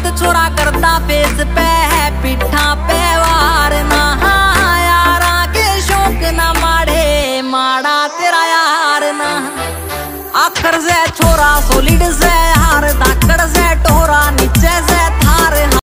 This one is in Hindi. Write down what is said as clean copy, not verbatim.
छोरा करता फेस पे है पिठा पे वार ना यारा के शौक ना माड़े माड़ा तेरा यार ना आखर से छोरा